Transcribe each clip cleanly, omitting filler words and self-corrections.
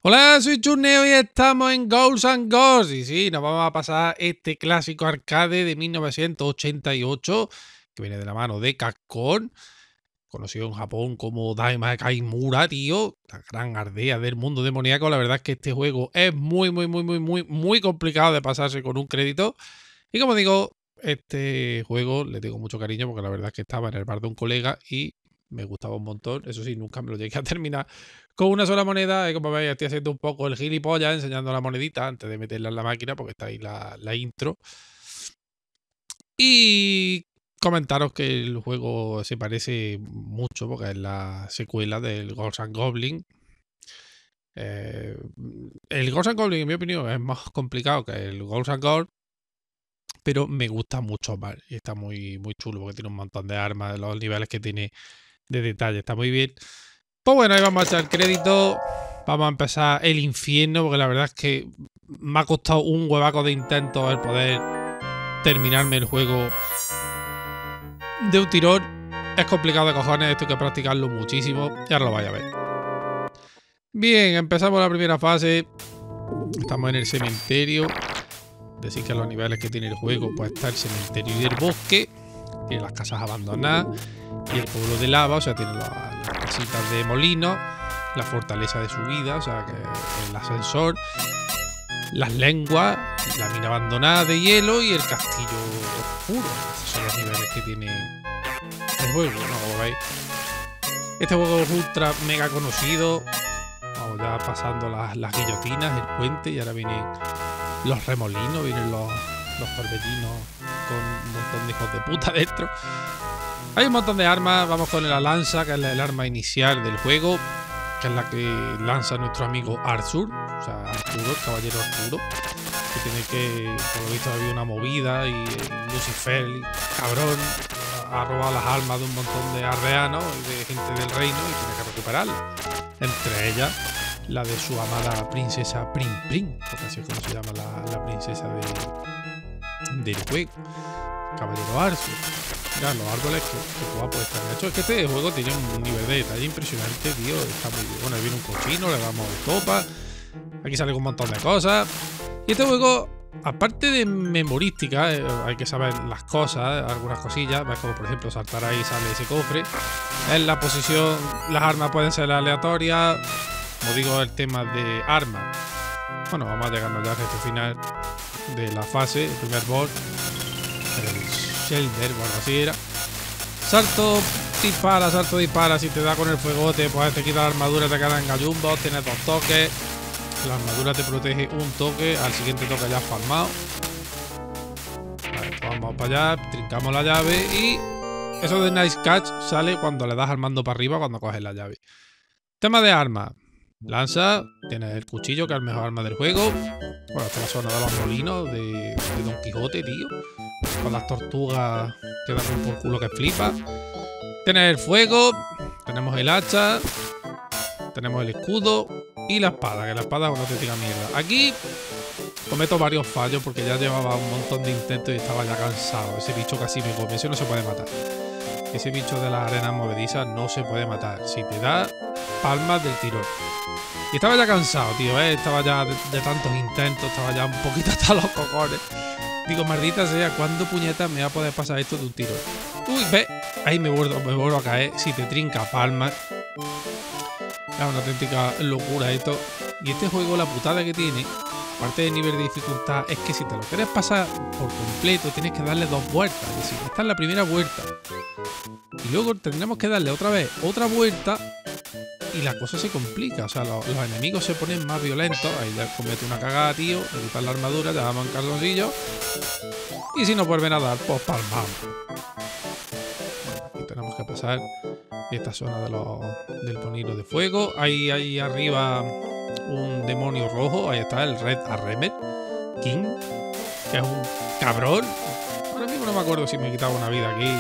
Hola, soy Churneo y estamos en Ghouls and Ghosts. Y sí, nos vamos a pasar este clásico arcade de 1988 que viene de la mano de Capcom, conocido en Japón como Daima Kaimura, tío, la gran aldea del mundo demoníaco. La verdad es que este juego es muy complicado de pasarse con un crédito. Y como digo, este juego le tengo mucho cariño porque la verdad es que estaba en el bar de un colega y me gustaba un montón. Eso sí, nunca me lo llegué a terminar con una sola moneda. Y como veis, estoy haciendo un poco el gilipollas enseñando la monedita antes de meterla en la máquina porque está ahí la intro. Y comentaros que el juego se parece mucho porque es la secuela del Ghosts and Goblins. El Ghosts and Goblins, en mi opinión, es más complicado que el Ghosts and Ghosts, pero me gusta mucho más y está muy chulo porque tiene un montón de armas, los niveles que tiene de detalle, está muy bien. Pues bueno, ahí vamos a echar crédito, vamos a empezar el infierno porque la verdad es que me ha costado un huevaco de intento el poder terminarme el juego de un tirón. Es complicado de cojones, esto hay que practicarlo muchísimo y ahora lo vais a ver. Bien, empezamos la primera fase, estamos en el cementerio. Decir que los niveles que tiene el juego, pues está el cementerio y el bosque, tiene las casas abandonadas y el pueblo de lava, o sea, tiene las casitas de molino, la fortaleza de subida, o sea, que el ascensor, las lenguas, la mina abandonada de hielo y el castillo oscuro. Esos son los niveles que tiene el juego, ¿no? Como veis, este juego es ultra mega conocido. Vamos ya pasando las guillotinas, el puente, y ahora vienen los remolinos, vienen los torbellinos con un montón de hijos de puta dentro. Hay un montón de armas, vamos con la lanza, que es el arma inicial del juego, que es la que lanza nuestro amigo Arthur, o sea, Arturo, el caballero Arturo, que tiene que, por lo visto, ha habido una movida y Lucifer, el cabrón, ha robado las armas de un montón de aldeanos y de gente del reino y tiene que recuperarlas. Entre ellas, la de su amada princesa Prim Prim, porque así es como se llama la princesa del juego, caballero Arthur. Mirad los árboles que guapo están hechos. Es que este juego tiene un nivel de detalle impresionante, tío. Está muy bien. Bueno, ahí viene un cochino, le damos de topa. Aquí sale un montón de cosas. Y este juego, aparte de memorística, hay que saber las cosas, algunas cosillas. Ves como por ejemplo saltar ahí sale ese cofre. En la posición, las armas pueden ser aleatorias. Como digo, el tema de armas. Bueno, vamos a llegarnos ya al jefe final de la fase, el primer boss. El Shelder, bueno, así era. Salto, dispara. Si te da con el fuegote, pues te quita la armadura, te quedan gallumbos. Tienes 2 toques. La armadura te protege un toque. Al siguiente toque ya has palmado. Vale, pues vamos para allá. Trincamos la llave. Y eso de Nice Catch sale cuando le das al mando para arriba, cuando coges la llave. Tema de armas. Lanza, tienes el cuchillo, que es el mejor arma del juego. Bueno, esta es la zona de los molinos de Don Quijote, tío. Con las tortugas que dan un por culo que flipa. Tienes el fuego, tenemos el hacha, tenemos el escudo y la espada, que la espada es una auténtica mierda. Aquí cometo varios fallos porque ya llevaba un montón de intentos y estaba ya cansado. Ese bicho casi me come, ese no se puede matar. Ese bicho de las arenas movedizas no se puede matar. Si te da palmas del tirón. Y estaba ya cansado, tío, estaba ya de tantos intentos, estaba ya un poquito hasta los cojones. Digo, maldita sea, ¿cuándo puñetas me va a poder pasar esto de un tiro? Uy, ve, ahí me vuelvo a caer. Si te trinca palmas. Es una auténtica locura esto. Y este juego, la putada que tiene, aparte del nivel de dificultad, es que si te lo quieres pasar por completo, tienes que darle 2 vueltas. Es decir, esta es la primera vuelta. Y luego tendremos que darle otra vez otra vuelta. Y la cosa se complica, o sea, los enemigos se ponen más violentos. Ahí ya comete una cagada, tío. Le quitan la armadura, ya vamos en calzoncillo. Y si nos vuelven a dar, pues palmamos. Bueno, aquí tenemos que pasar esta zona del bonito de fuego. Ahí arriba un demonio rojo. Ahí está el Red Arremet King, que es un cabrón. Ahora mismo no me acuerdo si me he quitado una vida aquí,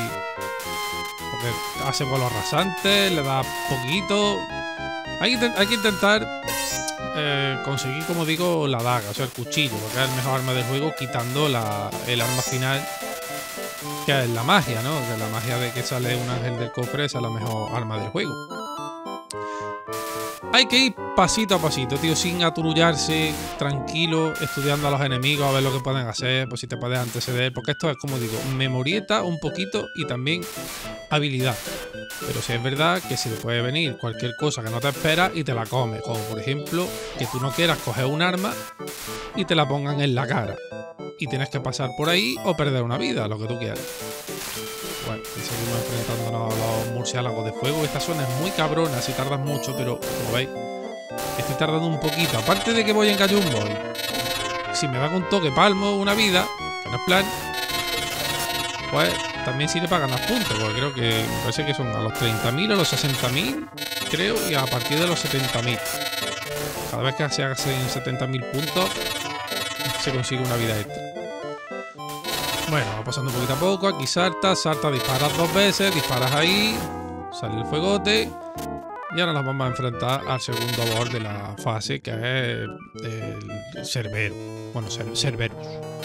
porque hace vuelos rasantes, le da poquito. Hay que intentar conseguir, como digo, la daga, o sea, el cuchillo, porque es el mejor arma del juego, quitando el arma final, que es la magia, ¿no? Que la magia de que sale un ángel del cofre, esa es la mejor arma del juego. Hay que ir pasito a pasito, tío, sin aturullarse, tranquilo, estudiando a los enemigos, a ver lo que pueden hacer, pues si te puedes anteceder, porque esto es, como digo, memorieta un poquito y también habilidad. Pero sí es verdad que se te puede venir cualquier cosa que no te esperas y te la comes, como por ejemplo que tú no quieras coger un arma y te la pongan en la cara. Y tienes que pasar por ahí o perder una vida, lo que tú quieras. Bueno, y seguimos enfrentándonos a los murciélagos de fuego. Esta zona es muy cabrona si tardas mucho, pero como veis, estoy tardando un poquito. Aparte de que voy en Gallumbo, si me da un toque palmo una vida, que no es plan, pues también sirve para ganar puntos, porque creo que me parece que son a los 30.000 o los 60.000, creo, y a partir de los 70.000. Cada vez que se hagan 70.000 puntos, se consigue una vida extra. Bueno, va pasando poquito a poco. Aquí saltas, disparas 2 veces, disparas ahí, sale el fuegote. Y ahora nos vamos a enfrentar al segundo boss de la fase, que es el Cerbero. Bueno, Cerberus.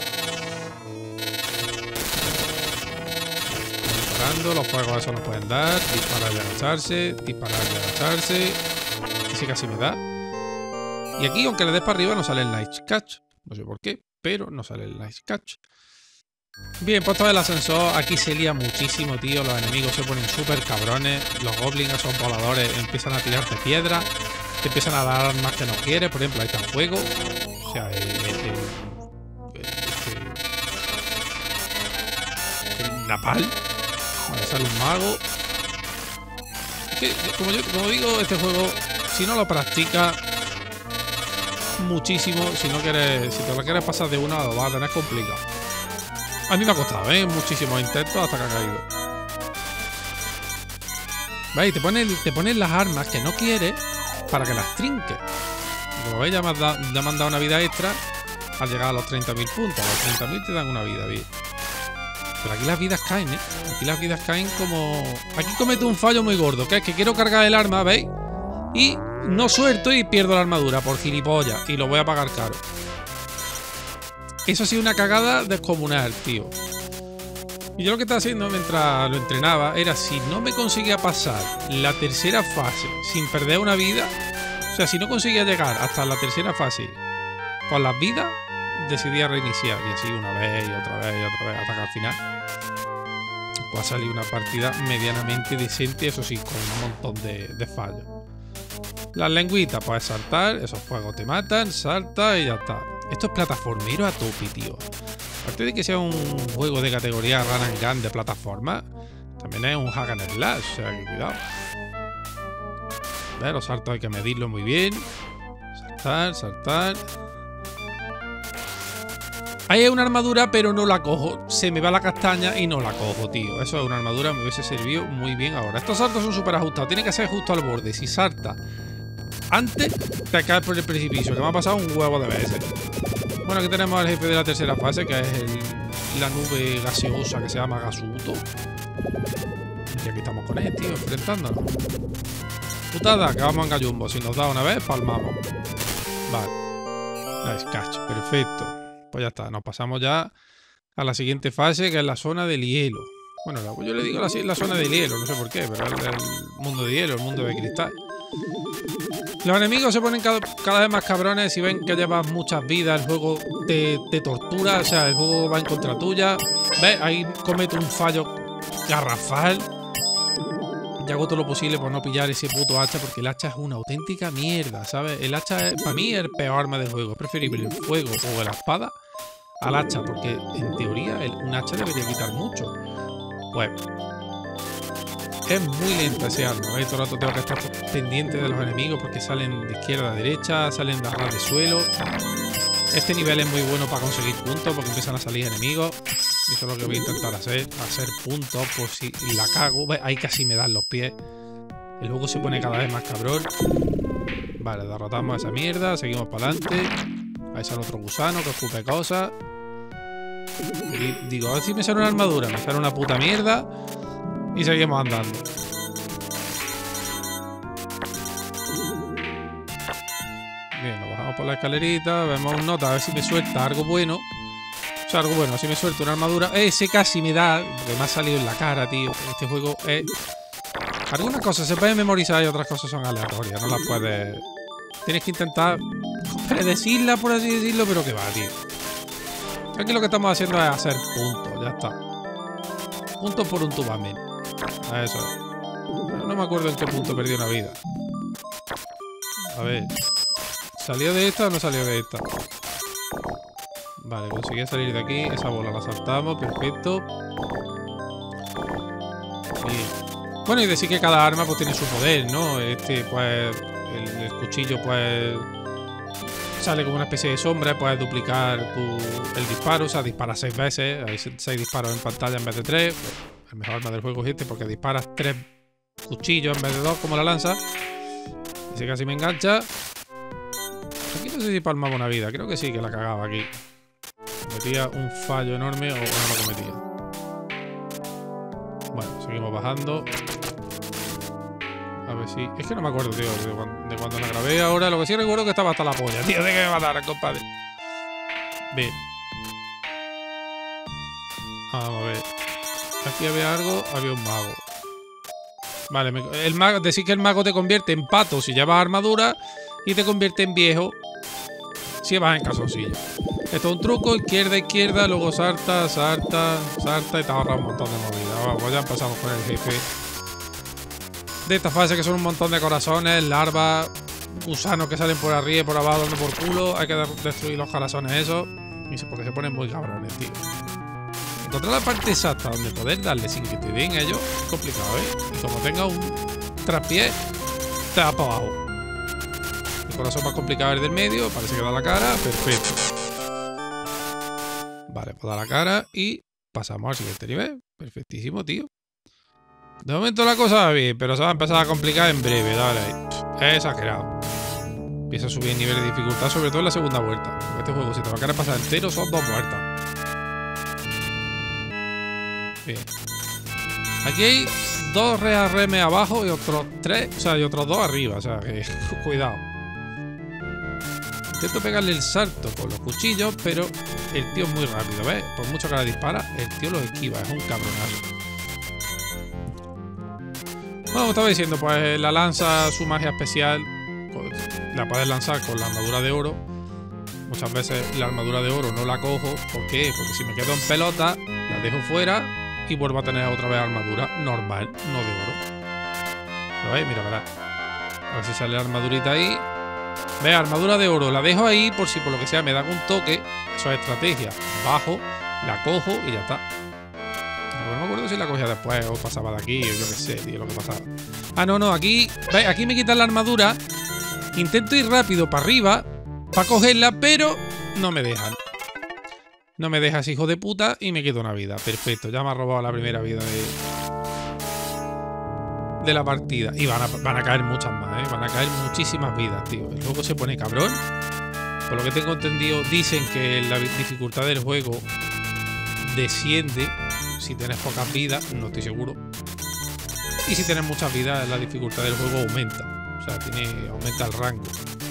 Disparando, los fuegos esos nos pueden dar. Disparar y agacharse, disparar y agacharse. Ese casi me da. Y aquí, aunque le des para arriba, no sale el Night Catch. No sé por qué, pero no sale el Night Catch. Bien, puesto el ascensor, aquí se lía muchísimo, tío. Los enemigos se ponen súper cabrones. Los goblins, esos voladores, empiezan a tirarte piedras. Te empiezan a dar armas que no quieres. Por ejemplo, ahí está el fuego. O sea, el napal. Vale, sale un mago. Es que, como digo, este juego, si no lo practicas muchísimo, si te lo quieres pasar de una, lo vas a tener complicado. A mí me ha costado, muchísimos intentos hasta que ha caído. ¿Veis? Te ponen las armas que no quieres para que las trinques. Y como veis, ya me han dado una vida extra al llegar a los 30.000 puntos. A los 30.000 te dan una vida, bien. Pero aquí las vidas caen, Aquí las vidas caen como... Aquí cometo un fallo muy gordo, que es que quiero cargar el arma, ¿veis? Y no suelto y pierdo la armadura por gilipollas. Y lo voy a pagar caro. Eso ha sido una cagada descomunal, tío. Y yo lo que estaba haciendo mientras lo entrenaba era, si no me conseguía pasar la tercera fase sin perder una vida, o sea, si no conseguía llegar hasta la tercera fase con las vidas, decidía reiniciar. Y así una vez y otra vez y otra vez, hasta que al final pues ha salido una partida medianamente decente, eso sí, con un montón de fallos. Las lengüitas, pues saltar, esos fuegos te matan, salta y ya está. Esto es plataformero a tope, tío. Aparte de que sea un juego de categoría run and gun de plataforma, también es un hack and slash, o sea que cuidado. ¿Ves? Los saltos hay que medirlo muy bien. Saltar, saltar. Ahí hay una armadura, pero no la cojo. Se me va la castaña y no la cojo, tío. Eso es una armadura, me hubiese servido muy bien ahora. Estos saltos son súper ajustados. Tiene que ser justo al borde. Si salta antes, te caes por el precipicio, que me ha pasado un huevo de veces. Bueno, aquí tenemos al jefe de la tercera fase, que es la nube gaseosa que se llama Gasuto. Y aquí estamos con él, tío, enfrentándonos. Putada, que vamos en Gallumbo. Si nos da una vez, palmamos. Vale. Nice catch, perfecto. Pues ya está, nos pasamos ya a la siguiente fase, que es la zona del hielo. Bueno, yo le digo la zona del hielo, no sé por qué, pero es el mundo de hielo, el mundo de cristal. Los enemigos se ponen cada vez más cabrones. Si ven que llevas muchas vidas, el juego te tortura, o sea, el juego va en contra tuya. ¿Ves? Ahí cometo un fallo garrafal. Y hago todo lo posible por no pillar ese puto hacha, porque el hacha es una auténtica mierda, ¿sabes? El hacha, para mí, es el peor arma del juego. Es preferible el fuego o la espada al hacha, porque en teoría un hacha debería quitar mucho. Pues es muy lenta ese arma, ¿veis? Todo el rato tengo que estar pendiente de los enemigos porque salen de izquierda a derecha, salen de ras de suelo. Este nivel es muy bueno para conseguir puntos porque empiezan a salir enemigos. Y eso es lo que voy a intentar hacer puntos por si la cago. ¿Veis? Ahí casi me dan los pies. El juego se pone cada vez más cabrón. Vale, derrotamos a esa mierda, seguimos para adelante. Ahí sale otro gusano que escupe cosas. Y digo, a ver si me sale una armadura. Me sale una puta mierda. Y seguimos andando. Bien, nos bajamos por la escalerita. Vemos un nota, a ver si me suelta algo bueno. O sea, algo bueno, así me suelta una armadura. Ese casi me da, porque me ha salido en la cara, tío. Este juego es Algunas cosas se pueden memorizar y otras cosas son aleatorias. No las puedes... Tienes que intentar predecirlas, por así decirlo, pero que va, tío. Aquí lo que estamos haciendo es hacer puntos, ya está. Puntos por un tubamen. Eso es. No me acuerdo en qué punto perdí una vida. A ver. ¿Salió de esta o no salió de esta? Vale, conseguí salir de aquí. Esa bola la saltamos, perfecto. Bien. Bueno, y decir que cada arma pues tiene su poder, ¿no? Este, pues, el cuchillo, pues, sale como una especie de sombra. Puedes duplicar el disparo, o sea, dispara 6 veces. Hay 6 disparos en pantalla en vez de 3. Pues, el mejor arma del juego es este porque disparas 3 cuchillos en vez de 2, como la lanza. Ese casi me engancha. Aquí no sé si palmaba una vida. Creo que sí, que la cagaba aquí. Cometía un fallo enorme o no lo cometía. Bueno, seguimos bajando. A ver si... Es que no me acuerdo, tío, de cuando la grabé ahora. Lo que sí recuerdo es que estaba hasta la polla, tío, de que me mataran, compadre. Bien. Vamos a ver. Aquí había algo. Había un mago. Vale, el mago... Decir que el mago te convierte en pato si llevas armadura y te convierte en viejo si vas en calzoncillo. Esto es un truco, izquierda, luego salta y te ahorra un montón de movidas. Vamos, ya empezamos con el jefe de esta fase, que son un montón de corazones, larvas, gusanos que salen por arriba y por abajo dando por culo. Hay que destruir los corazones esos, porque se ponen muy cabrones, tío. Encontrar la parte exacta donde poder darle sin que te den ellos es complicado, ¿eh? Y como tenga un traspié, te va para abajo. El corazón más complicado es el del medio, parece que da la cara, perfecto. Vale, pues da la cara y pasamos al siguiente nivel. Perfectísimo, tío. De momento la cosa va bien, pero se va a empezar a complicar en breve, dale ahí. Es exagerado. Empieza a subir el nivel de dificultad, sobre todo en la segunda vuelta. Porque este juego, si te lo quieres pasar entero, son 2 vueltas. Bien. Aquí hay 2 rearremes abajo y otros 3, o sea, y otros 2 arriba, o sea, que cuidado. Intento pegarle el salto con los cuchillos, pero el tío es muy rápido, ¿ves? Por mucho que la dispara, el tío lo esquiva, es un cabronazo. Bueno, como estaba diciendo, pues la lanza, su magia especial, la puedes lanzar con la armadura de oro. Muchas veces la armadura de oro no la cojo. ¿Por qué? Porque si me quedo en pelota, la dejo fuera y vuelvo a tener otra vez armadura normal, no de oro. ¿Lo veis? Mira, verás. A ver si sale la armadurita ahí. Ve, armadura de oro. La dejo ahí por si por lo que sea me dan un toque. Eso es estrategia. Bajo, la cojo y ya está. No me acuerdo si la cogía después o pasaba de aquí o yo qué sé, tío, lo que pasaba. Ah, no, aquí... ¿Ves? Aquí me quitan la armadura. Intento ir rápido para arriba para cogerla, pero no me dejan. No me dejas, hijo de puta, y me quito una vida. Perfecto, ya me ha robado la primera vida de la partida. Y van a caer muchas más, ¿eh? Van a caer muchísimas vidas, tío. El juego se pone cabrón. Por lo que tengo entendido, dicen que la dificultad del juego desciende si tienes pocas vidas, no estoy seguro. Y si tienes muchas vidas, la dificultad del juego aumenta. O sea, aumenta el rango.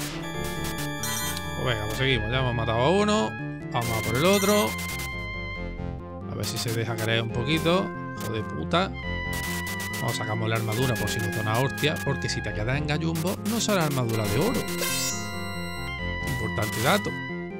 Pues venga, pues seguimos. Ya hemos matado a uno. Vamos a por el otro. A ver si se deja caer un poquito. Hijo de puta. Vamos, sacamos la armadura por si nos da una hostia. Porque si te quedas en gallumbo, no sale armadura de oro. Importante dato.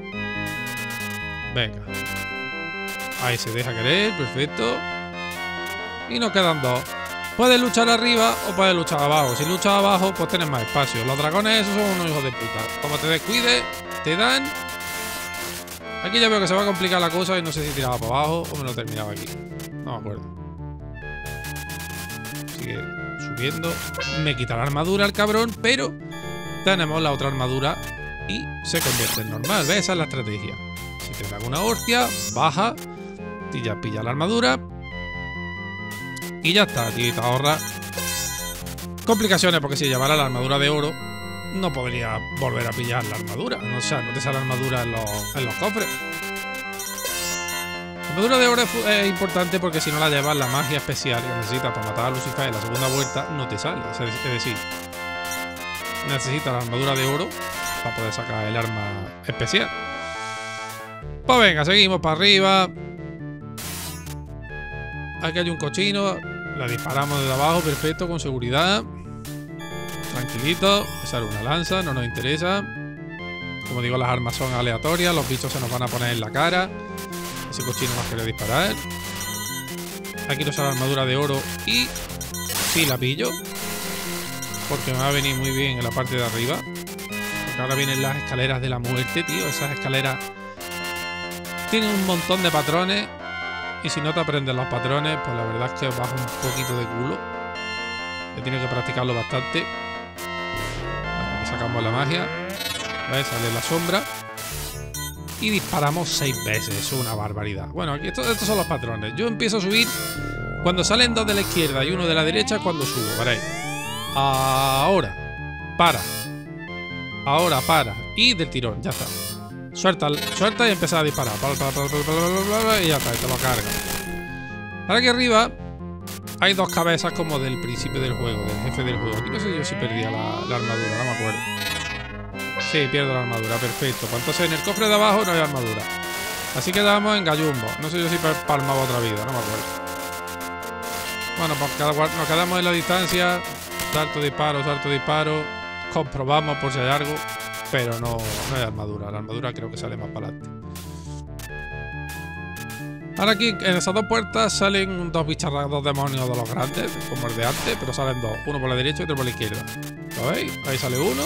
Venga. Ahí se deja querer, perfecto. Y nos quedan 2. Puedes luchar arriba o puedes luchar abajo. Si luchas abajo, pues tienes más espacio. Los dragones esos son unos hijos de puta. Como te descuides, te dan. Aquí ya veo que se va a complicar la cosa y no sé si tiraba para abajo o me lo terminaba aquí. No me acuerdo. Sigue subiendo. Me quita la armadura el cabrón, pero tenemos la otra armadura y se convierte en normal. ¿Ves? Esa es la estrategia. Si te da una hostia, baja. Y ya pilla la armadura. Y ya está, tío. Te ahorra complicaciones, porque si llevara la armadura de oro, no podría volver a pillar la armadura. O sea, no te sale armadura en los cofres. La armadura de oro es importante porque si no la llevas, la magia especial que necesitas para matar a Lucifer en la segunda vuelta no te sale. Es decir, necesitas la armadura de oro para poder sacar el arma especial. Pues venga, seguimos para arriba. Aquí hay un cochino. La disparamos desde abajo, perfecto, con seguridad. Tranquilito. Esa era una lanza, no nos interesa. Como digo, las armas son aleatorias. Los bichos se nos van a poner en la cara. Ese cochino nos quiere disparar. Aquí nos sale la armadura de oro y sí la pillo. Porque me va a venir muy bien en la parte de arriba. Porque ahora vienen las escaleras de la muerte, tío. Esas escaleras tienen un montón de patrones. Y si no te aprendes los patrones, pues la verdad es que vas un poquito de culo. He tenido que practicarlo bastante. Vale, aquí sacamos la magia. ¿Ves? Sale la sombra. Y disparamos 6 veces. Es una barbaridad. Bueno, aquí estos son los patrones. Yo empiezo a subir. Cuando salen 2 de la izquierda y 1 de la derecha es cuando subo. Veréis. Ahora. Para. Ahora para. Y del tirón. Ya está. Suelta y empieza a disparar. Y ya está. Te lo carga. Ahora aquí arriba hay 2 cabezas como del principio del juego. Del jefe del juego. Aquí no sé yo si perdía la armadura. No me acuerdo. Sí, pierdo la armadura, perfecto. Pues entonces en el cofre de abajo no hay armadura. Así quedamos en Gallumbo. No sé yo si palmaba otra vida, no me acuerdo. Bueno, pues nos quedamos en la distancia. Salto, disparo. Comprobamos por si hay algo. Pero no hay armadura. La armadura creo que sale más para adelante. Ahora aquí en esas 2 puertas salen 2 bicharras, 2 demonios de los grandes, como el de antes, pero salen 2. Uno por la derecha y otro por la izquierda. ¿Lo veis? Ahí sale uno.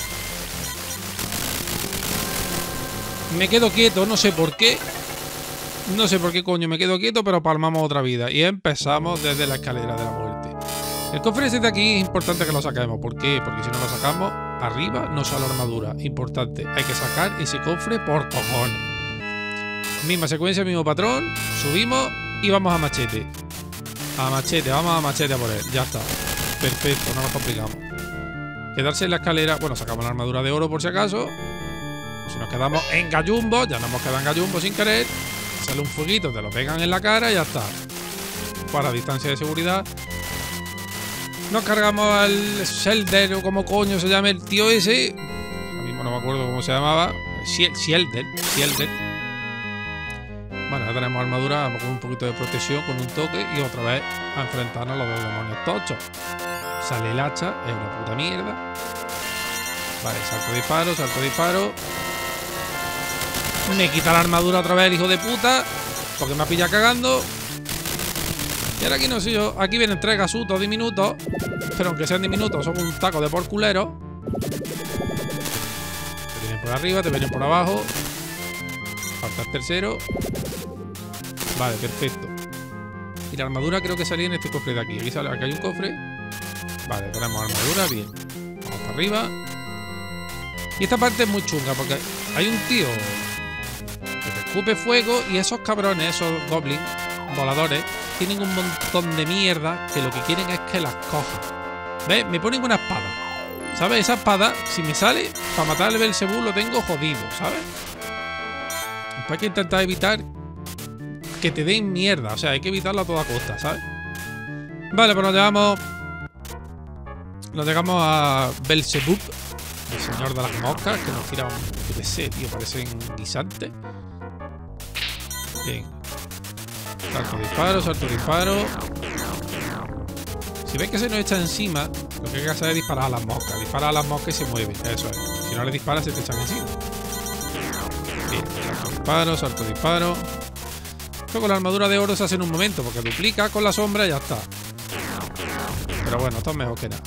Me quedo quieto, no sé por qué. No sé por qué coño me quedo quieto, pero palmamos otra vida. Y empezamos desde la escalera de la muerte. El cofre ese de aquí es importante que lo saquemos. ¿Por qué? Porque si no lo sacamos, arriba no sale armadura. Importante, hay que sacar ese cofre por cojones. Misma secuencia, mismo patrón. Subimos y vamos a machete. Vamos a machete a por él. Ya está. Perfecto, no nos complicamos. Quedarse en la escalera. Bueno, sacamos la armadura de oro por si acaso. Si nos quedamos en Gallumbo, ya nos hemos quedado en Gallumbo sin querer. Sale un fueguito, te lo pegan en la cara y ya está. Para distancia de seguridad. Nos cargamos al Shelder o como coño se llama el tío ese. Ahora mismo no me acuerdo cómo se llamaba. Shelder. Bueno, ya tenemos armadura con un poquito de protección, con un toque. Y otra vez a enfrentarnos a los 2 demonios tochos. Sale el hacha, es una puta mierda. Vale, salto, disparo. Me quita la armadura otra vez el hijo de puta. Porque me ha pillado cagando. Y ahora aquí no sé yo. Aquí vienen 3 gasutos diminutos. Pero aunque sean diminutos, son un taco de por culero. Te vienen por arriba, te vienen por abajo. Falta el tercero. Vale, perfecto. Y la armadura creo que salía en este cofre de aquí. Aquí hay un cofre. Vale, tenemos armadura, bien. Vamos para arriba. Y esta parte es muy chunga porque hay un tío que te escupe fuego y esos cabrones, esos goblins voladores, tienen un montón de mierda que lo que quieren es que las coja. ¿Ves? Me ponen una espada. ¿Sabes? Esa espada, si me sale, para matar al Belzebú lo tengo jodido, ¿sabes? Pues hay que intentar evitar que te den mierda. O sea, hay que evitarlo a toda costa, ¿sabes? Vale, pues nos llegamos a Belzebub, el señor de las moscas, que nos tira un... Yo qué sé, tío, parecen guisantes. Bien. Salto, disparo. Si veis que se nos echa encima, lo que hay que hacer es disparar a las moscas. Dispara a las moscas y se mueven. Eso es. Si no le disparas, se te echan encima. Bien. Salto, disparo. Esto con la armadura de oro se hace en un momento, porque duplica con la sombra y ya está. Pero bueno, esto es mejor que nada.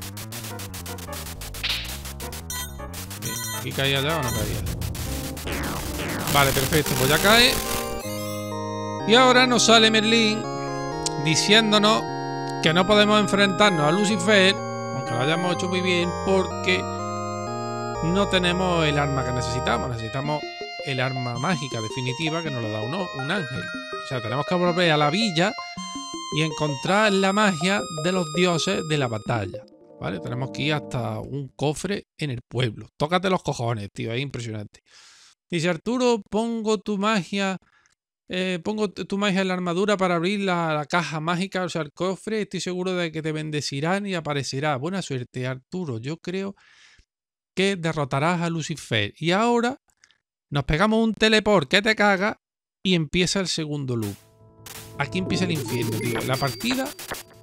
Bien. ¿Aquí caía ya o no caía? Vale, perfecto. Pues ya cae. Y ahora nos sale Merlín diciéndonos que no podemos enfrentarnos a Lucifer, aunque lo hayamos hecho muy bien, porque no tenemos el arma que necesitamos. Necesitamos el arma mágica definitiva que nos lo da un ángel. O sea, tenemos que volver a la villa y encontrar la magia de los dioses de la batalla. ¿Vale? Tenemos que ir hasta un cofre en el pueblo. Tócate los cojones, tío. Es impresionante. Dice Arturo, pongo tu magia en la armadura para abrir la caja mágica, o sea, el cofre. Estoy seguro de que te bendecirán y aparecerá. Buena suerte, Arturo. Yo creo que derrotarás a Lucifer. Y ahora nos pegamos un teleport que te caga y empieza el segundo loop. Aquí empieza el infierno, tío. La partida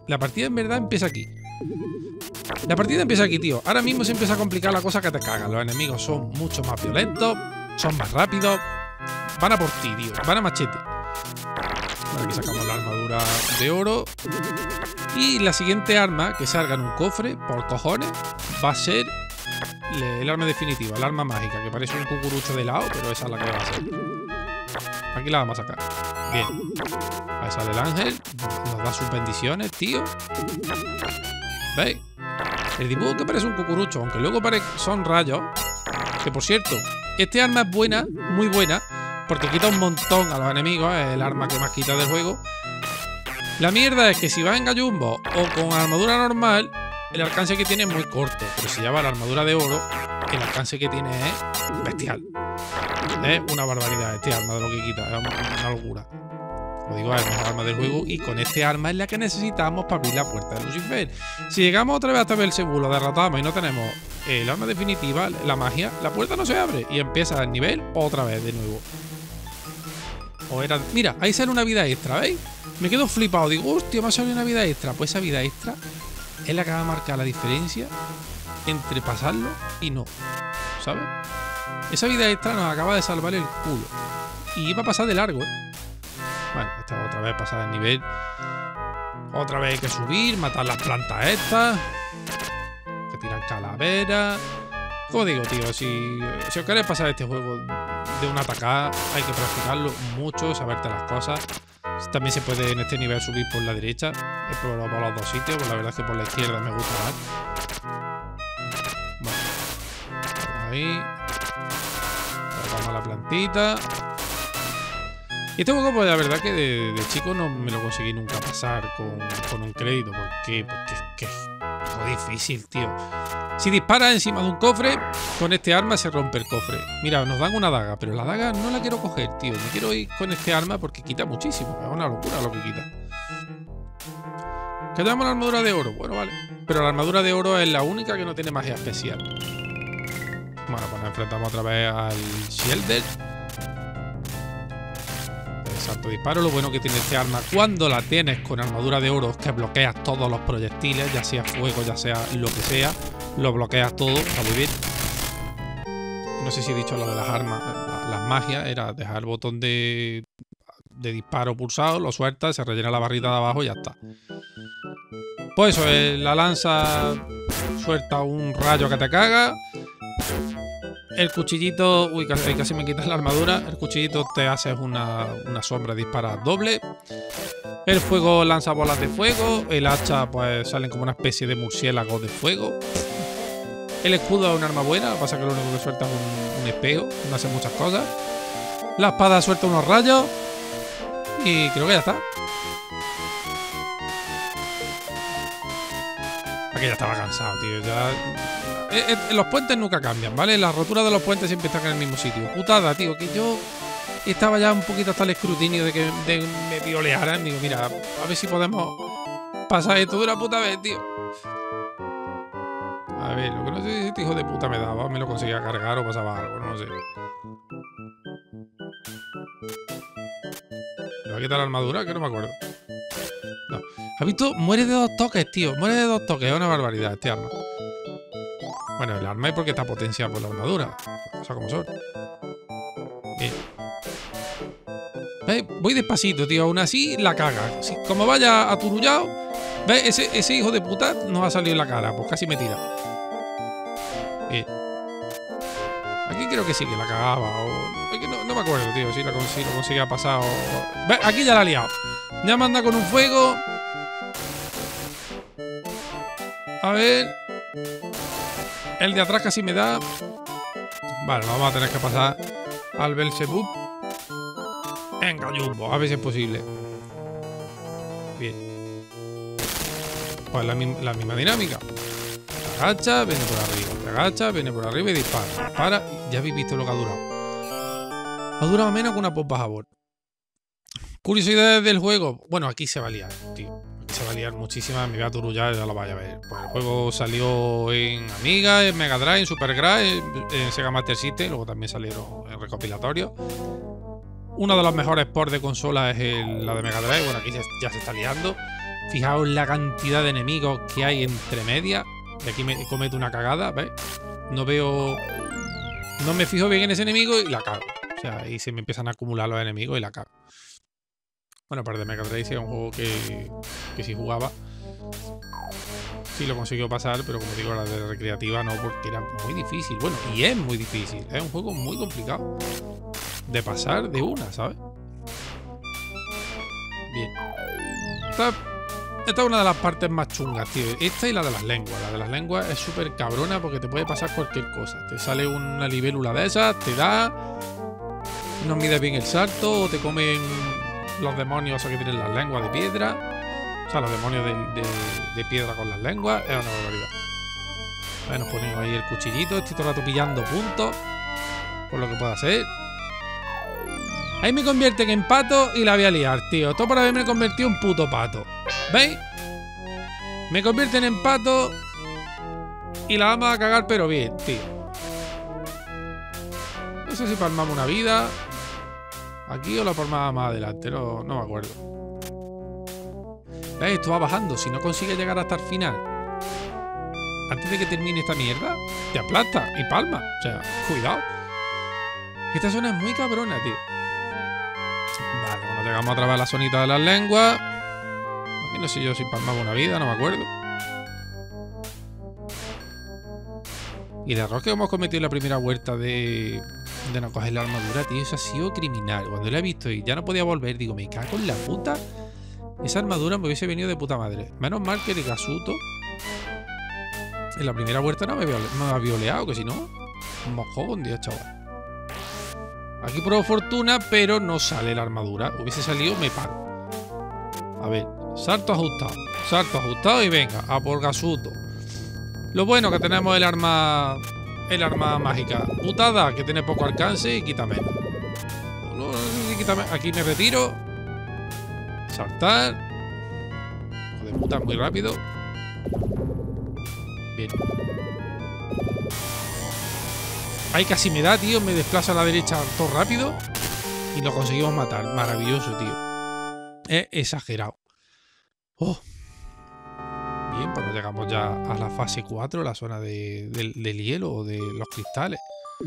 La partida en verdad empieza aquí. La partida empieza aquí, tío. Ahora mismo se empieza a complicar la cosa que te cagan. Los enemigos son mucho más violentos, son más rápidos. Van a por ti, tío. Van a machete. Vale, aquí sacamos la armadura de oro. Y la siguiente arma que salga en un cofre, por cojones, va a ser el arma definitiva, el arma mágica, que parece un cucurucho de helado, pero esa es la que va a ser. Aquí la vamos a sacar. Bien. Ahí sale el ángel. Nos da sus bendiciones, tío. ¿Veis? El dibujo que parece un cucurucho, aunque luego son rayos. Que por cierto, este arma es buena, muy buena, porque quita un montón a los enemigos. Es el arma que más quita del juego. La mierda es que si vas en gallumbo o con armadura normal, el alcance que tiene es muy corto. Pero si lleva la armadura de oro, el alcance que tiene es bestial. Es una barbaridad este arma de lo que quita. Es una locura. Como digo, es la mejor arma del juego. Y con este arma es la que necesitamos para abrir la puerta de Lucifer. Si llegamos otra vez hasta Belzebú, lo derrotamos y no tenemos el arma definitiva, la magia, la puerta no se abre. Y empieza el nivel otra vez de nuevo. Mira, ahí sale una vida extra, ¿veis? Me quedo flipado. Digo, hostia, me ha salido una vida extra. Pues esa vida extra es la que va a marcar la diferencia entre pasarlo y no. ¿Sabes? Esa vida extra nos acaba de salvar el culo. Y iba a pasar de largo, ¿eh? Bueno, esta otra vez pasar el nivel. Otra vez hay que subir, matar las plantas estas. Que tiran calaveras. Como digo, tío, si os queréis pasar este juego de una atacada, hay que practicarlo mucho, saberte las cosas. También se puede en este nivel subir por la derecha. He probado por los dos sitios, pues la verdad es que por la izquierda me gusta más. Bueno, ahí. Vamos a la plantita. Y este juego, pues la verdad que de chico no me lo conseguí nunca pasar con un crédito. ¿Por qué? Porque es que es muy difícil, tío. Si disparas encima de un cofre, con este arma se rompe el cofre. Mira, nos dan una daga, pero la daga no la quiero coger, tío. Me quiero ir con este arma porque quita muchísimo. Es una locura lo que quita. ¿Qué llamamos la armadura de oro? Bueno, vale. Pero la armadura de oro es la única que no tiene magia especial. Bueno, pues nos enfrentamos otra vez al Shielder. Salto disparo. Lo bueno que tiene este arma cuando la tienes con armadura de oro es que bloqueas todos los proyectiles, ya sea fuego, ya sea lo que sea. Lo bloqueas todo, está muy bien. No sé si he dicho lo de las armas, las magias, era dejar el botón de disparo pulsado, lo sueltas, se rellena la barrita de abajo y ya está. Pues eso, la lanza suelta un rayo que te caga. El cuchillito, uy, casi me quitas la armadura. El cuchillito te haces una sombra, dispara doble. El fuego lanza bolas de fuego. El hacha, pues salen como una especie de murciélagos de fuego. El escudo es un arma buena, lo que pasa es que lo único que suelta es un espejo, no hace muchas cosas. La espada suelta unos rayos. Y creo que ya está. Aquí ya estaba cansado, tío. Los puentes nunca cambian, ¿vale? Las roturas de los puentes siempre están en el mismo sitio. Putada, tío, que yo estaba ya un poquito hasta el escrutinio de que me violearan. Digo, mira, a ver si podemos pasar esto de una puta vez, tío. A ver, lo que no sé si este hijo de puta me daba, me lo conseguía cargar o pasaba algo, no sé. ¿Me va a quitar la armadura? Que no me acuerdo. No. ¿Has visto? Muere de 2 toques, tío. Muere de 2 toques. Es una barbaridad este arma. Bueno, el arma es porque está potenciada por la armadura. O sea, como son. Bien. ¿Veis? Voy despacito, tío. Aún así la caga. Como vaya aturullado. ¿Ves? Ese hijo de puta nos ha salido en la cara. Pues casi me tira. Bien. Aquí creo que sí que la cagaba. Es que no me acuerdo, tío. Si lo conseguía pasar o... ¿Ves? Aquí ya la ha liado. Ya me anda con un fuego. A ver. El de atrás casi me da. Vale, vamos a tener que pasar al Belzebú. Venga, Jumbo. A ver si es posible. Bien. Pues la misma dinámica. Te agacha, viene por arriba. Te agacha, viene por arriba y dispara. Dispara. Ya habéis visto lo que ha durado. Ha durado menos que una pompa Jabor. Curiosidades del juego. Bueno, aquí se va a liar, tío. Se va a liar muchísimas, me voy a turullar, ya lo vaya a ver. Pues el juego salió en Amiga, en Mega Drive, en Super Drive, en Sega Master System, luego también salieron en recopilatorio. Uno de los mejores ports de consola es la de Mega Drive, bueno, aquí ya se está liando. Fijaos la cantidad de enemigos que hay entre medias. Y aquí me cometo una cagada, ¿veis? No veo... No me fijo bien en ese enemigo y la cago. O sea, ahí se me empiezan a acumular los enemigos y la cago. Bueno, aparte de Mega Drive es un juego que si jugaba sí lo consiguió pasar, pero como digo, la de recreativa no, porque era muy difícil. Bueno, y es muy difícil. Es un juego muy complicado de pasar de una, ¿sabes? Bien. Esta es una de las partes más chungas, tío. Esta y la de las lenguas. La de las lenguas es súper cabrona porque te puede pasar cualquier cosa. Te sale una libélula de esas, te da... No mides bien el salto o te comen los demonios que tienen las lenguas de piedra. O sea, los demonios de piedra con las lenguas. Es una barbaridad. Vale, nos ponemos ahí el cuchillito. Estoy todo el rato pillando puntos. Por lo que pueda ser. Ahí me convierten en pato y la voy a liar, tío. Todo por haberme convertido en puto pato. ¿Veis? Me convierten en pato y la vamos a cagar, pero bien, tío. No sé si palmamos una vida aquí o la palmamos más adelante. No me acuerdo. ¿Veis? Esto va bajando. Si no consigues llegar hasta el final antes de que termine esta mierda, te aplasta y palma. O sea, cuidado. Esta zona es muy cabrona, tío. Vale, cuando llegamos otra vez a la zonita de las lenguas. Aquí no sé yo si palmaba una vida, no me acuerdo. Y el error que hemos cometido en la primera vuelta de no coger la armadura, tío, eso ha sido criminal. Cuando lo he visto y ya no podía volver, digo, me cago en la puta. Esa armadura me hubiese venido de puta madre. Menos mal que el Gasuto en la primera vuelta no me había oleado, que si no, mojó con Dios, chaval. Aquí pruebo fortuna, pero no sale la armadura. Hubiese salido, me paro. A ver, salto ajustado. Salto ajustado y venga, a por Gasuto. Lo bueno que tenemos el arma mágica. Putada, que tiene poco alcance y quita menos. No sé si quita menos. Aquí me retiro. Saltar. Joder, puta, muy rápido. Bien. Ahí casi me da, tío. Me desplaza a la derecha todo rápido. Y lo conseguimos matar. Maravilloso, tío. Es exagerado. Oh. Bien, pues llegamos ya a la fase 4, la zona del hielo o de los cristales.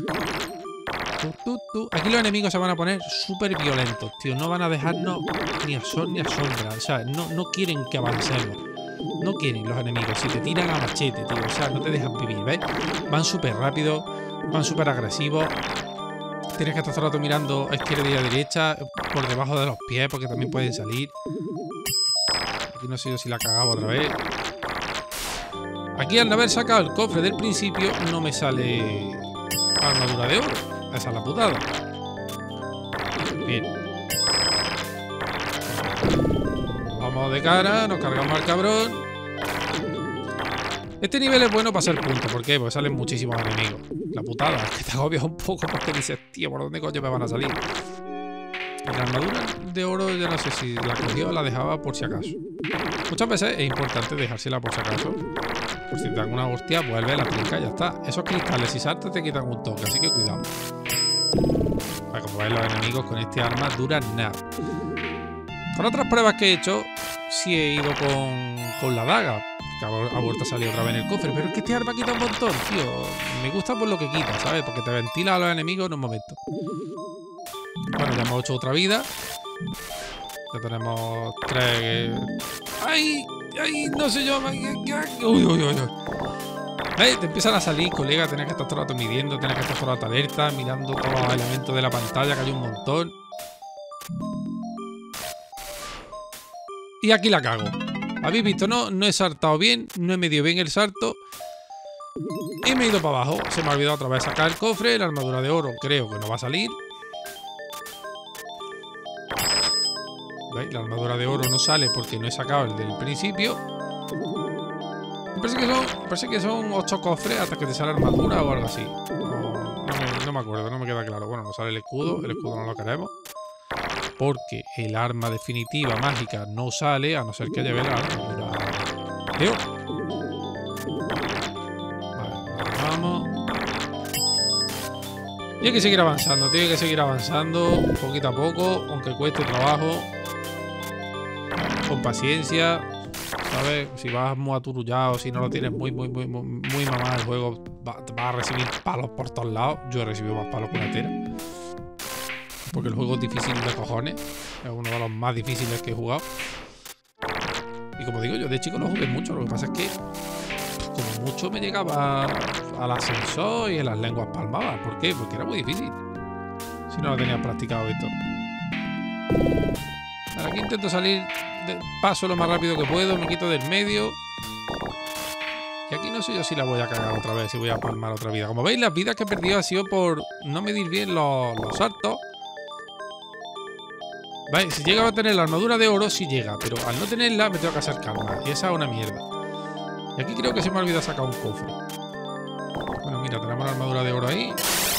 Aquí los enemigos se van a poner súper violentos, tío. No van a dejarnos ni a sol ni a sombra. O sea, no quieren que avancemos. No quieren los enemigos. Si te tiran a machete, tío. O sea, no te dejan vivir, ¿ves? Van súper rápidos. Van súper agresivos. Tienes que estar todo el rato mirando a izquierda y a derecha. Por debajo de los pies, porque también pueden salir. Aquí no sé yo si la cagaba otra vez. Aquí al no haber sacado el cofre del principio, no me sale armadura de oro. Esa es la putada. Bien. Vamos de cara, nos cargamos al cabrón. Este nivel es bueno para hacer puntos. ¿Por qué? Porque salen muchísimos enemigos. La putada es que te agobias un poco porque dices, tío, ¿por dónde coño me van a salir? La armadura de oro ya no sé si la cogía o la dejaba por si acaso. Muchas veces es importante dejársela por si acaso. Por si te dan una hostia, vuelve, la trinca y ya está. Esos cristales, si saltas, te quitan un toque, así que cuidado. Para como veis, los enemigos con este arma duran nada. Con otras pruebas que he hecho, sí he ido con la daga. Que ha vuelto a salir otra vez en el cofre. Pero es que este arma quita un montón, tío. Me gusta por lo que quita, ¿sabes? Porque te ventila a los enemigos en un momento. Bueno, ya hemos hecho otra vida. Ya tenemos 3. ¡Ay! ¡Ay! No sé yo. ¡Uy! ¿Ves? Te empiezan a salir, colega. Tienes que estar todo el rato midiendo. Tienes que estar todo el rato alerta. Mirando todos los elementos de la pantalla, que hay un montón. Y aquí la cago. ¿Habéis visto? No he saltado bien. No he medido bien el salto. Y me he ido para abajo. Se me ha olvidado otra vez sacar el cofre. La armadura de oro creo que no va a salir. ¿Veis? La armadura de oro no sale porque no he sacado el del principio. Me parece que son 8 cofres hasta que te sale armadura o algo así. No me acuerdo, no me queda claro. Bueno, nos sale el escudo no lo queremos. Porque el arma definitiva mágica no sale a no ser que lleve la armadura de oro. Vale, vamos. Y hay que seguir avanzando, tiene que seguir avanzando poquito a poco, aunque cueste trabajo. Con paciencia. ¿sabes? Si vas muy aturullado, si no lo tienes muy mamado el juego, te vas a recibir palos por todos lados. Yo he recibido más palos que una tera. Porque el juego es difícil de cojones. Es uno de los más difíciles que he jugado. Y como digo, yo de chico lo jugué mucho. Lo que pasa es que, como mucho, me llegaba al ascensor y en las lenguas palmadas. ¿Por qué? Porque era muy difícil. Si no lo tenías practicado esto. Ahora aquí intento salir, paso lo más rápido que puedo, me quito del medio. Y aquí no sé yo si la voy a cagar otra vez, si voy a palmar otra vida. Como veis, las vidas que he perdido ha sido por no medir bien los saltos. Vale, si llega a tener la armadura de oro, sí llega, pero al no tenerla me tengo que acercar más. Y esa es una mierda. Y aquí creo que se me ha olvidado sacar un cofre. Bueno, mira, tenemos la armadura de oro ahí.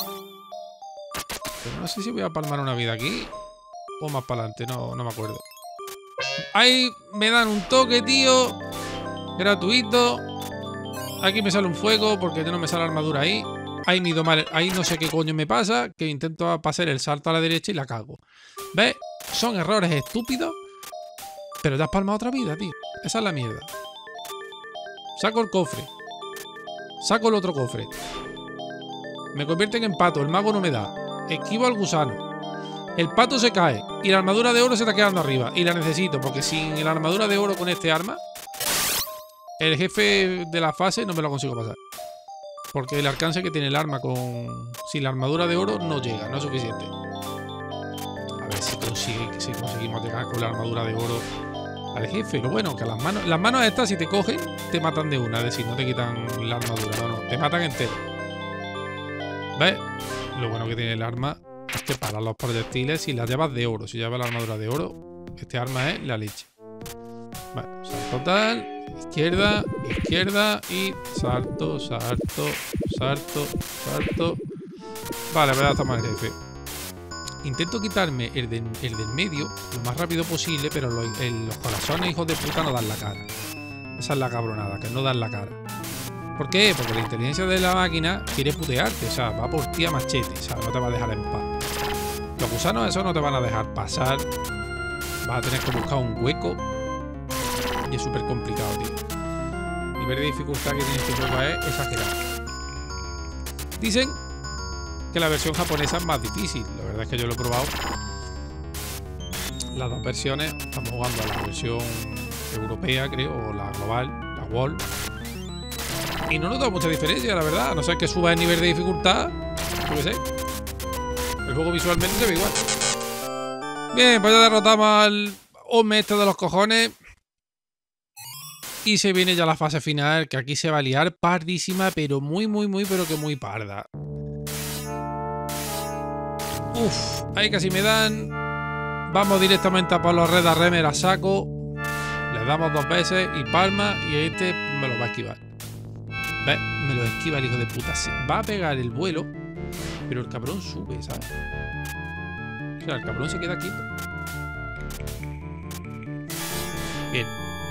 Pero no sé si voy a palmar una vida aquí o más para adelante, no me acuerdo. Ahí me dan un toque, tío. Gratuito. Aquí me sale un fuego porque no me sale la armadura ahí. Ahí mido mal. Ahí no sé qué coño me pasa. Que intento pasar el salto a la derecha y la cago. ¿Ves? Son errores estúpidos. Pero ya has palmado otra vida, tío. Esa es la mierda. Saco el cofre. Saco el otro cofre. Me convierten en pato. El mago no me da. Esquivo al gusano. El pato se cae. Y la armadura de oro se está quedando arriba. Y la necesito. Porque sin la armadura de oro con este arma, el jefe de la fase no me lo consigo pasar. Porque el alcance que tiene el arma sin la armadura de oro no llega. No es suficiente. A ver si conseguimos llegar con la armadura de oro al jefe. Lo bueno, que las manos estas, si te cogen, te matan de una. Es decir, no te quitan la armadura. No, te matan entero. ¿Ves? Lo bueno que tiene el arma es que para los proyectiles, si las llevas de oro, si llevas la armadura de oro, este arma es la leche. Vale, salto total, izquierda, izquierda y salto, salto, salto, salto. Vale, voy a tomar el jefe. Intento quitarme el del medio lo más rápido posible, pero los corazones, hijos de puta, no dan la cara. Esa es la cabronada, que no dan la cara. ¿Por qué? Porque la inteligencia de la máquina quiere putearte, o sea, va por ti a machete, o sea, no te va a dejar en paz. Los gusanos esos no te van a dejar pasar. Vas a tener que buscar un hueco. Y es súper complicado, tío. El nivel de dificultad que tiene este juego es exagerado. Dicen que la versión japonesa es más difícil. La verdad es que yo lo he probado. Las dos versiones. Estamos jugando a la versión europea, creo, o la global, la World. Y no noto mucha diferencia, la verdad. A no ser que suba el nivel de dificultad. Yo qué sé. El juego visualmente se ve igual. Bien, pues ya derrotamos al hombre este de los cojones. Y se viene ya la fase final, que aquí se va a liar pardísima, pero muy, pero que muy parda. Uf, ahí casi me dan. Vamos directamente a por los Red Arremer a saco. Le damos 2 veces y palma. Y este me lo va a esquivar. ¿Ves? Me lo esquiva el hijo de puta. Se va a pegar el vuelo, pero el cabrón sube, ¿sabes? O sea, el cabrón se queda quieto. Bien.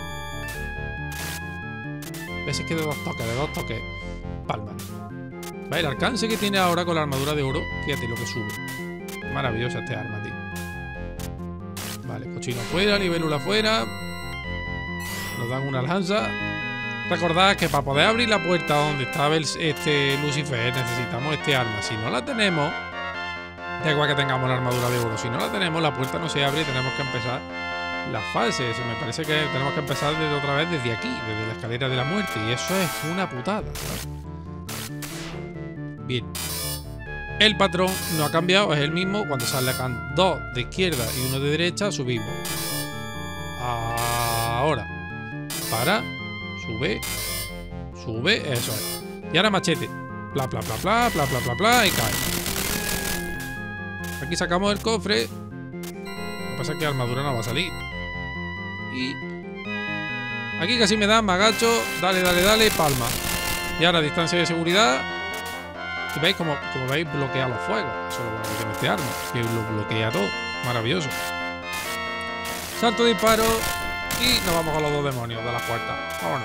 ¿Ves? Es que de 2 toques. Palma. ¿Ves? El alcance que tiene ahora con la armadura de oro. Fíjate lo que sube. Maravillosa este arma, tío. Vale, cochino afuera, libélula afuera. Nos dan una lanza. Recordad que para poder abrir la puerta donde estaba este Lucifer necesitamos este arma. Si no la tenemos, da igual que tengamos la armadura de oro. Si no la tenemos, la puerta no se abre y tenemos que empezar las fases. Me parece que tenemos que empezar otra vez desde aquí, desde la escalera de la muerte. Y eso es una putada, ¿sabes? Bien. El patrón no ha cambiado, es el mismo. Cuando salgan 2 de izquierda y 1 de derecha, subimos. Ahora. Para. Sube. Sube. Eso es. Y ahora machete. Bla, bla, bla, bla, bla, bla, bla, bla. Y cae. Aquí sacamos el cofre. Lo que pasa es que la armadura no va a salir. Y aquí casi me dan, me agacho. Dale, dale, dale. Palma. Y ahora distancia de seguridad. Y veis como veis bloquea los fuegos. Eso es lo bueno que tiene este arma. Que lo bloquea todo. Maravilloso. Salto, disparo. Y nos vamos con los 2 demonios de la puerta. Vámonos.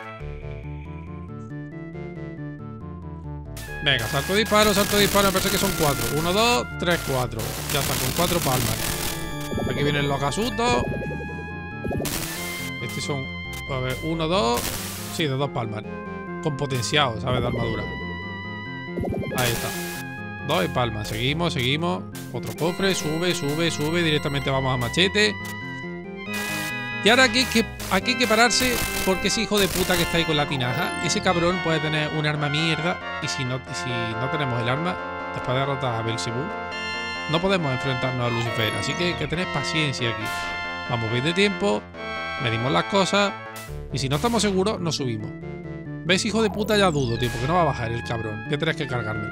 Venga, salto, disparo. Me parece que son 4. 1, 2, 3, 4. Ya están con 4 palmas. Aquí vienen los gasutos. Estos son A ver, 1, 2. Sí, de 2 palmas. Con potenciado, ¿sabes? De armadura. Ahí está. 2 y palmas. Seguimos, seguimos. Otro cofre. Sube, sube, sube. Directamente vamos a machete. Y ahora aquí hay que pararse porque ese hijo de puta que está ahí con la tinaja, ese cabrón puede tener un arma mierda. Y si no tenemos el arma, después de derrotar a Belzebú, no podemos enfrentarnos a Lucifer. Así que hay que tener paciencia aquí. Vamos bien de tiempo. Medimos las cosas. Y si no estamos seguros, nos subimos. ¿Ves, hijo de puta? Ya dudo, tío, porque no va a bajar el cabrón. ¿Qué tenés que cargarme?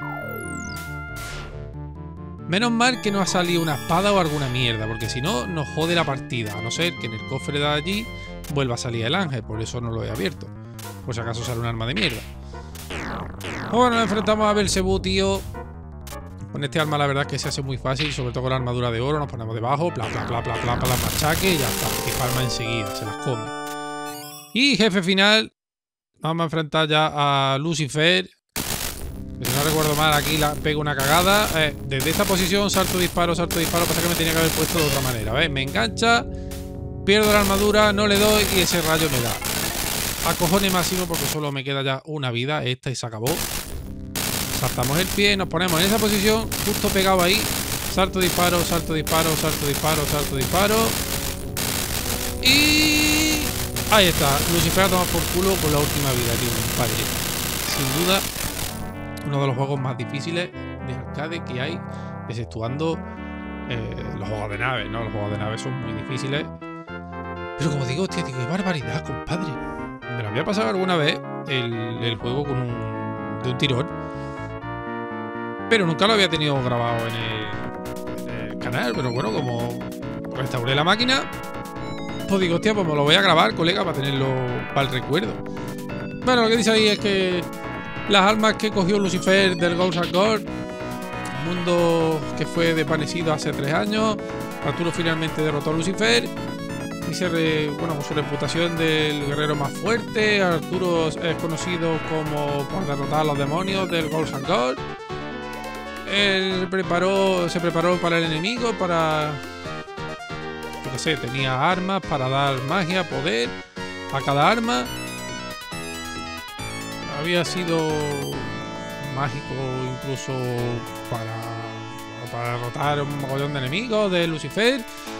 Menos mal que no ha salido una espada o alguna mierda, porque si no, nos jode la partida. A no ser que en el cofre de allí vuelva a salir el ángel, por eso no lo he abierto. Por si acaso sale un arma de mierda. Bueno, nos enfrentamos a Belzebú, tío. Con este arma la verdad es que se hace muy fácil, sobre todo con la armadura de oro. Nos ponemos debajo, bla, bla, bla, bla, bla, bla, machaque y ya está. Y palma enseguida, se las come. Y jefe final, vamos a enfrentar ya a Lucifer. Si no recuerdo mal, aquí la pego una cagada. Desde esta posición, salto, disparo, salto, disparo. Pasa que me tenía que haber puesto de otra manera. ¿Ves? Me engancha, pierdo la armadura, no le doy y ese rayo me da. A cojones máximo porque solo me queda ya una vida. Esta y se acabó. Saltamos el pie, nos ponemos en esa posición, justo pegado ahí. Salto, disparo, salto, disparo, salto, disparo, salto, disparo. Y... ahí está. Lucifer a tomar por culo con la última vida, tío. Padre. Sin duda, uno de los juegos más difíciles de arcade que hay, exceptuando los juegos de naves, ¿no? Los juegos de naves son muy difíciles. Pero como digo, hostia, tío, qué barbaridad, compadre. Me lo había pasado alguna vez el juego de un tirón. Pero nunca lo había tenido grabado en el canal. Pero bueno, como restauré la máquina, pues digo, hostia, pues me lo voy a grabar, colega, para tenerlo para el recuerdo. Bueno, lo que dice ahí es que las almas que cogió Lucifer del Ghosts and Gods, mundo que fue desvanecido hace 3 años. Arturo finalmente derrotó a Lucifer. Y bueno, con su reputación del guerrero más fuerte, Arturo es conocido como por derrotar a los demonios del Ghosts and Gods. Él se preparó para el enemigo, para... yo qué sé, tenía armas para dar magia, poder a cada arma. Había sido mágico incluso para derrotar un mogollón de enemigos de Lucifer.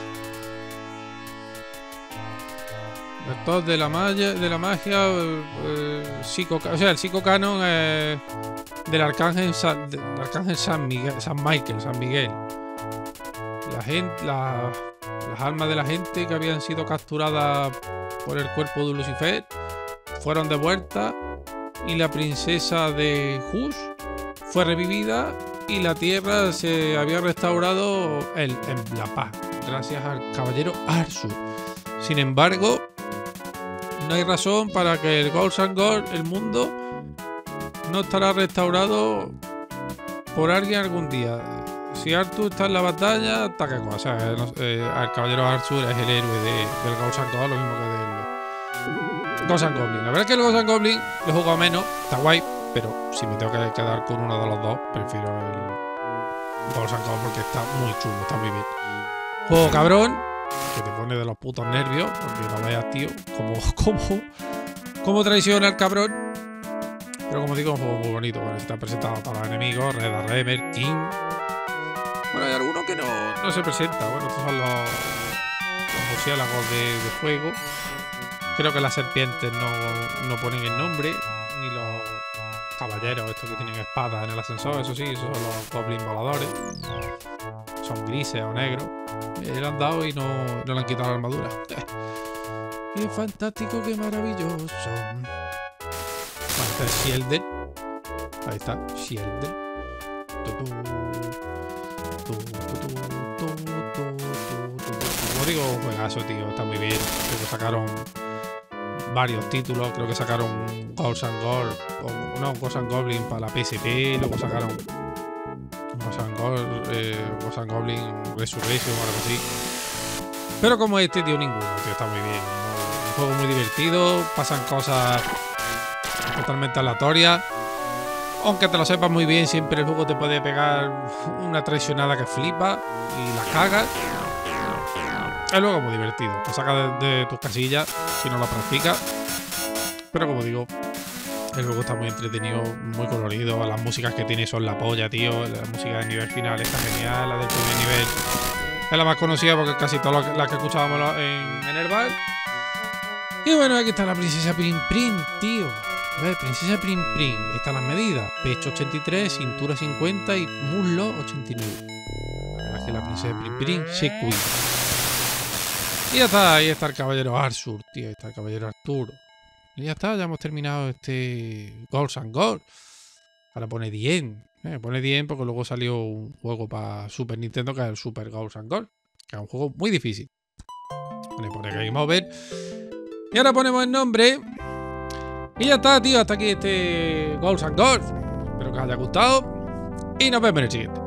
Vector de la magia, el psicocanon del arcángel San Miguel. Las almas de la gente que habían sido capturadas por el cuerpo de Lucifer fueron devueltas y la princesa de Hush fue revivida y la tierra se había restaurado en la paz gracias al caballero Arsu. Sin embargo, no hay razón para que el Ghosts and Gods, el mundo, no estará restaurado por alguien algún día. Si Arthur está en la batalla, está que cosa. El caballero Arthur es el héroe del Ghosts and Gods, lo mismo que del Ghosts and Goblin. La verdad es que el Ghosts and Goblin lo he jugado menos, está guay, pero si me tengo que quedar con uno de los dos, prefiero el Ghosts and Gods porque está muy chulo, está muy bien. Juego cabrón, que te pone de los putos nervios, porque no veas, tío, cómo traiciona el cabrón. Pero como digo, es un juego muy bonito. Bueno, está presentado para los enemigos, Red Remer, King. Bueno, hay algunos que no se presentan. Bueno, estos son los murciélagos de fuego. Creo que las serpientes no ponen el nombre, ni los caballeros, estos que tienen espadas en el ascensor, eso sí, esos son los goblins voladores. Son grises o negros. Le han dado y no le han quitado la armadura. Qué fantástico, qué maravilloso. Bueno, este es Shielder. Ahí está, Shielder. Como digo, juegazo, tío, está muy bien. Creo que sacaron varios títulos. Creo que sacaron Ghosts and Gods, Ghosts and Goblin para la PSP. Luego sacaron Ghosts and Goblin Resurrection o algo así. Pero como este, tío, ninguno, tío, está muy bien. Un juego muy divertido, pasan cosas totalmente aleatorias. Aunque te lo sepas muy bien, siempre el juego te puede pegar una traicionada que flipa y la cagas. Es luego muy divertido. Te saca de tus casillas si no lo practicas. Pero como digo, el juego está muy entretenido, muy colorido. Las músicas que tiene son la polla, tío. La música del nivel final está genial. La del primer nivel es la más conocida porque casi todas las que escuchábamos en el bar. Y bueno, aquí está la princesa Prim Prim, tío. ¿Ves? Princesa Prim Prim. Están las medidas. Pecho 83, cintura 50 y muslo 89. La verdad es que la princesa Prim Prim se cuida. Y ya está, ahí está el caballero Arthur, tío. Ahí está el caballero Arturo. Y ya está, ya hemos terminado este Ghosts and Gold. Ahora pone 10. Pone 10 porque luego salió un juego para Super Nintendo que es el Super Ghosts and Gold. Que es un juego muy difícil. Pone Game Over. Y ahora ponemos el nombre. Y ya está, tío. Hasta aquí este Ghosts and Gold. Espero que os haya gustado. Y nos vemos en el siguiente.